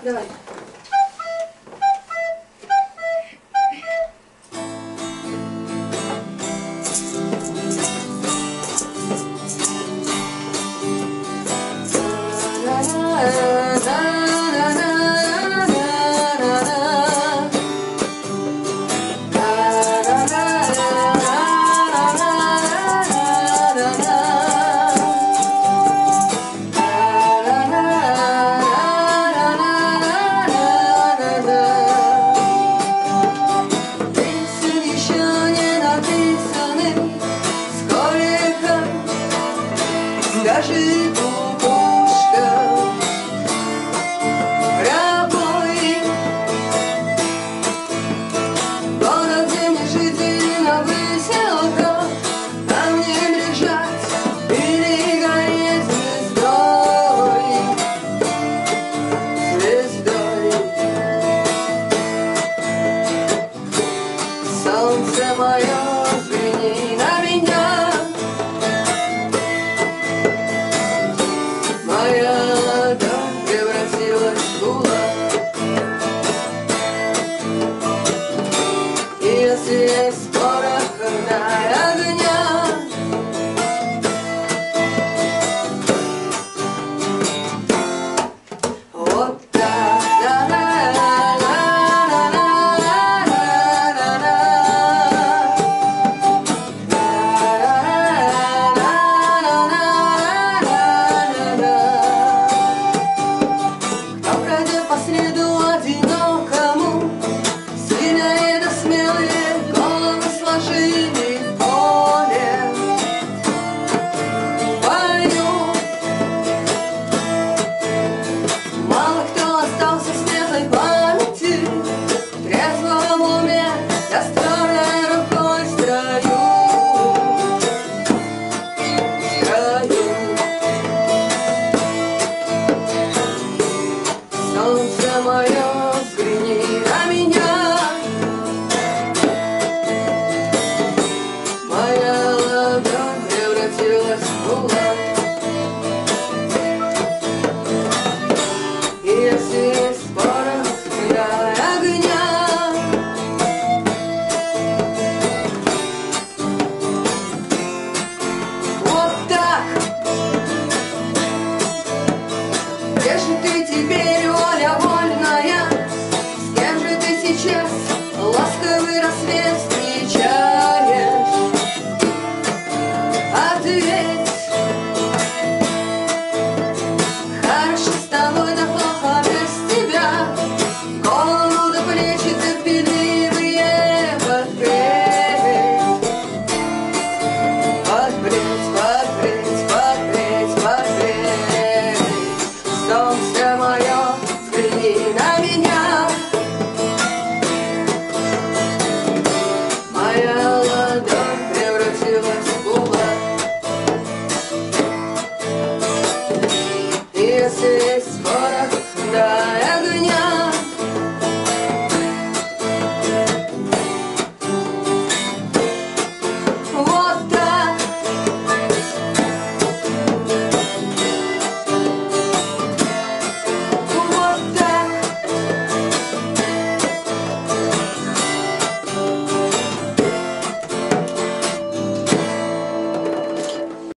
Давай. Скажи, кукушка, рябой, город, где не жить и на выселках, а мне лежать или гореть звездой, звездой. Солнце мое, взгляни на меня. Моя ладонь превратилась в кулак. И если есть порох на огня, вот так. По следу одинокому, сильные да смелые головы сложили в поле. Поют. Мало кто остался в светлой памяти, в трезвом уме, я стройной рукой в строю. Солнце мое, взгляни на меня. Моя ладонь превратилась в кулак. И если есть порох на огня, вот так. Где же ты теперь, воля вольная? С кем же ты сейчас ласковый рассвет встречаешь? Ответь. Хорошо с тобой, да плохо без тебя. Голову до плечи терпеливые подгреть. Подгреть, подгреть, подгреть, подгреть. Солнце мое, взгляни на меня. Моя ладонь превратилась в кулак. И если есть